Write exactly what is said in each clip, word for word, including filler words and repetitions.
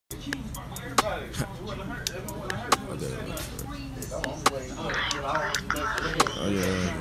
Oh yeah.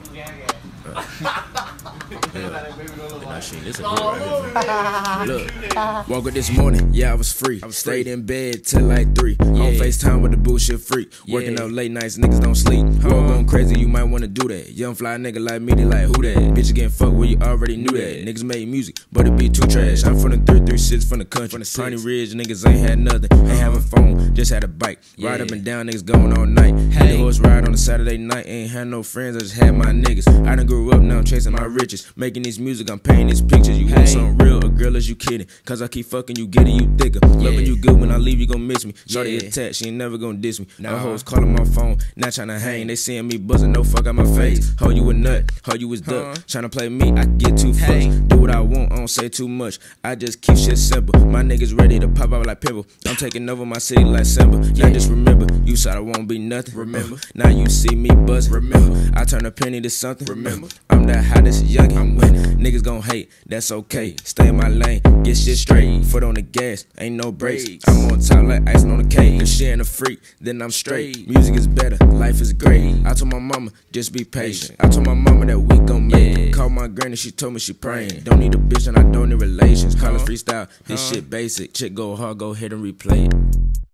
Nah, shit, this a good right here. Look, woke up this morning, yeah, I was free. I was Stayed free. in bed till like three. Yeah. On FaceTime with the bullshit freak. Working yeah. up late nights, niggas don't sleep. Huh. World going crazy, you might wanna do that. Young fly nigga like me, they like, who that? Bitch getting fucked where you already knew that. Niggas made music, but it be too trash. I'm from the three three six from the country. From the Piney Ridge, niggas ain't had nothing. Ain't have a phone, just had a bike. Yeah. Ride up and down, niggas going all night. Hey. The horse ride on a Saturday night. Ain't had no friends, I just had my niggas. I done grew up, now I'm chasing my riches. Making this music, I'm painting these pictures. You hey. want something real, or girl, is you kidding? Cause I keep fucking you, getting you thicker. Yeah. Loving you good, when I leave, you gon' miss me. Shorty yeah. attached, she ain't never gon' diss me. Nah. My hoes calling my phone, not tryna hang. They seeing me buzzing, no fuck out my face. Ho, you a nut, ho, you was duck. Huh. Tryna play me, I get too hey. fucked. Do what I want, I don't say too much. I just keep shit simple. My niggas ready to pop out like pimple. I'm taking over my city like Simba. Yeah. Now just remember, you said I won't be nothing. Remember, now you see me buzzing. Remember, I turn a penny to something. Remember, I'm that hottest youngin'. I'm winning. Niggas gon' hate, that's okay. Stay in my lane, get shit straight. Foot on the gas, ain't no brakes. I'm on top like icing on the cake. If she ain't a freak, then I'm straight. Music is better, life is great. I told my mama, just be patient. I told my mama that we gon' make it. Called my granny, she told me she praying. Don't need a bitch and I don't need relations. Call it freestyle, this shit basic. Chick go hard, go ahead and replay it.